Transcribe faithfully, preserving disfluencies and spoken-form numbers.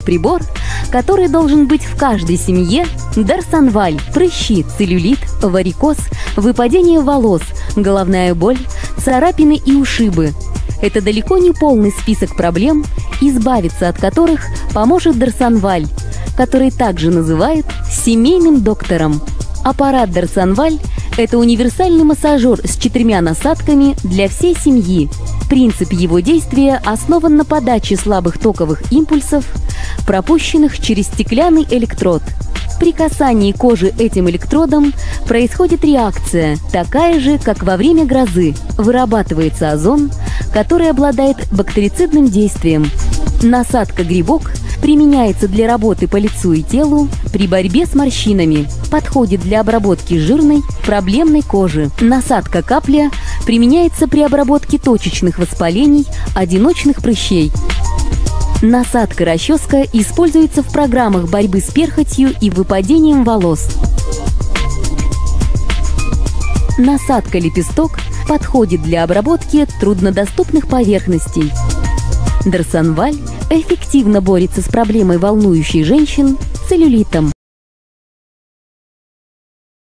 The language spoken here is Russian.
Прибор, который должен быть в каждой семье – Дарсонваль, прыщи, целлюлит, варикоз, выпадение волос, головная боль, царапины и ушибы. Это далеко не полный список проблем, избавиться от которых поможет Дарсонваль, который также называют семейным доктором. Аппарат Дарсонваль – это универсальный массажер с четырьмя насадками для всей семьи. Принцип его действия основан на подаче слабых токовых импульсов, пропущенных через стеклянный электрод. При касании кожи этим электродом происходит реакция, такая же, как во время грозы. Вырабатывается озон, который обладает бактерицидным действием. Насадка-грибок применяется для работы по лицу и телу при борьбе с морщинами. Подходит для обработки жирной, проблемной кожи. Насадка-капля применяется при обработке точечных воспалений, одиночных прыщей. Насадка-расческа используется в программах борьбы с перхотью и выпадением волос. Насадка-лепесток подходит для обработки труднодоступных поверхностей. Дарсонваль эффективно борется с проблемой волнующей женщин – целлюлитом.